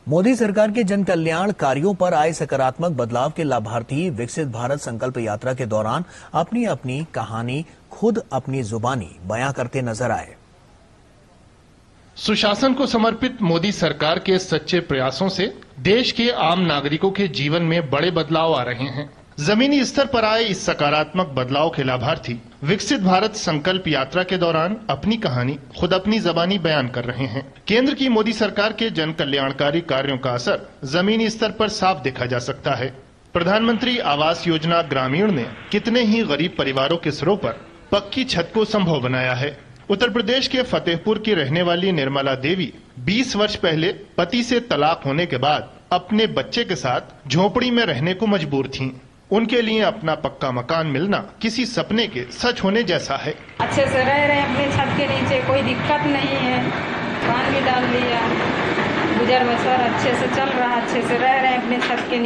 मोदी सरकार के जन कल्याण कार्यों पर आए सकारात्मक बदलाव के लाभार्थी विकसित भारत संकल्प यात्रा के दौरान अपनी अपनी कहानी खुद अपनी जुबानी बयां करते नजर आए। सुशासन को समर्पित मोदी सरकार के सच्चे प्रयासों से देश के आम नागरिकों के जीवन में बड़े बदलाव आ रहे हैं। जमीनी स्तर पर आए इस सकारात्मक बदलाव के लाभार्थी विकसित भारत संकल्प यात्रा के दौरान अपनी कहानी खुद अपनी जबानी बयान कर रहे हैं। केंद्र की मोदी सरकार के जन कल्याणकारी कार्यों का असर जमीनी स्तर पर साफ देखा जा सकता है। प्रधानमंत्री आवास योजना ग्रामीण ने कितने ही गरीब परिवारों के सिरों पर पक्की छत को संभव बनाया है। उत्तर प्रदेश के फतेहपुर की रहने वाली निर्मला देवी 20 वर्ष पहले पति से तलाक होने के बाद अपने बच्चे के साथ झोपड़ी में रहने को मजबूर थीं। उनके लिए अपना पक्का मकान मिलना किसी सपने के सच होने जैसा है। अच्छे से रह रहे हैं अपने छत के नीचे, कोई दिक्कत नहीं है। पानी भी डाल लिया, गुजर बसर अच्छे से चल रहा, अच्छे से रह रहे हैं अपने छत के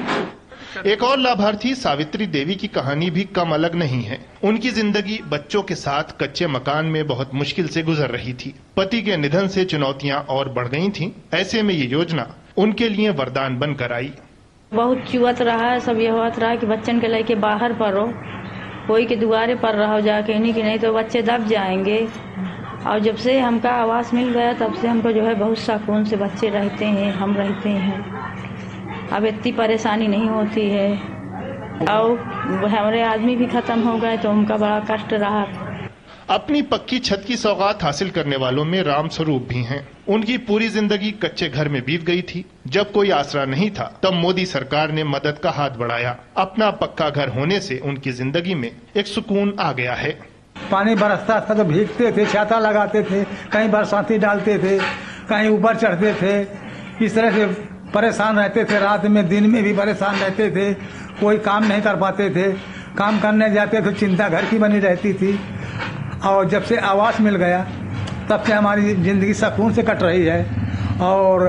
नीचे। एक और लाभार्थी सावित्री देवी की कहानी भी कम अलग नहीं है। उनकी जिंदगी बच्चों के साथ कच्चे मकान में बहुत मुश्किल से गुजर रही थी। पति के निधन से चुनौतियां और बढ़ गई थीं। ऐसे में ये योजना उनके लिए वरदान बनकर आई। बहुत चुवत रहा है, सब ये होत रहा है कि बच्चन के लेके बाहर पढ़ो, कोई के दुआरे पर रहो जाके, नहीं तो बच्चे दब जाएंगे। और जब से हमका आवास मिल गया तब से हमको जो है बहुत सुकून से बच्चे रहते हैं, हम रहते हैं। अब इतनी परेशानी नहीं होती है। और हमारे आदमी भी खत्म हो गए तो उनका बड़ा कष्ट रहा। अपनी पक्की छत की सौगात हासिल करने वालों में राम स्वरूप भी हैं। उनकी पूरी जिंदगी कच्चे घर में बीत गई थी। जब कोई आसरा नहीं था तब मोदी सरकार ने मदद का हाथ बढ़ाया। अपना पक्का घर होने से उनकी जिंदगी में एक सुकून आ गया है। पानी बरसता था तो भीगते थे, छाता लगाते थे, कहीं बरसाती डालते थे, कहीं ऊपर चढ़ते थे। इस तरह से परेशान रहते थे। रात में दिन में भी परेशान रहते थे। कोई काम नहीं कर पाते थे। काम करने जाते तो चिंता घर की बनी रहती थी। और जब से आवास मिल गया तब से हमारी जिंदगी सुकून से कट रही है। और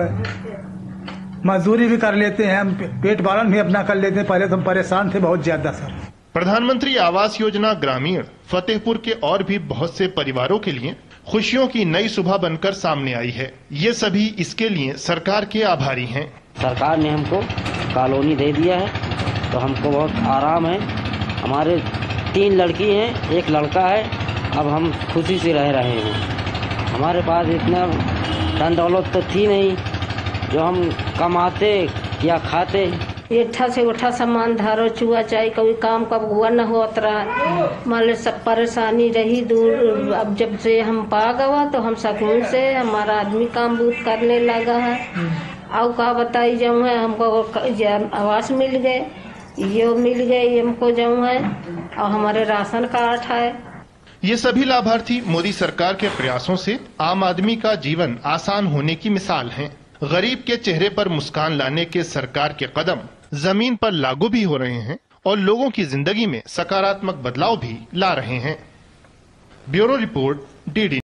मजदूरी भी कर लेते हैं, हम पेट पालन भी अपना कर लेते हैं। पहले तो हम परेशान थे बहुत ज्यादा सर। प्रधानमंत्री आवास योजना ग्रामीण फतेहपुर के और भी बहुत से परिवारों के लिए खुशियों की नई सुबह बनकर सामने आई है। ये सभी इसके लिए सरकार के आभारी हैं। सरकार ने हमको कॉलोनी दे दिया है तो हमको बहुत आराम है। हमारे 3 लड़की हैं, 1 लड़का है। अब हम खुशी से रह रहे हैं। हमारे पास इतना धन दौलत तो थी नहीं जो हम कमाते या खाते। एठा से उठा सामान धारो चुआ चाहे कोई काम का हुआ न होत रहा। मान लो सब परेशानी रही दूर। अब जब से हम पा गवा तो हम सुकून से हमारा आदमी काम बूत करने लगा है। और का बताई जाऊँ है, हमको आवास मिल गए, ये मिल गए हमको जाऊँ है। और हमारे राशन कार्ड है। ये सभी लाभार्थी मोदी सरकार के प्रयासों से आम आदमी का जीवन आसान होने की मिसाल हैं। गरीब के चेहरे पर मुस्कान लाने के सरकार के कदम जमीन पर लागू भी हो रहे हैं और लोगों की जिंदगी में सकारात्मक बदलाव भी ला रहे हैं। Bureau report, DD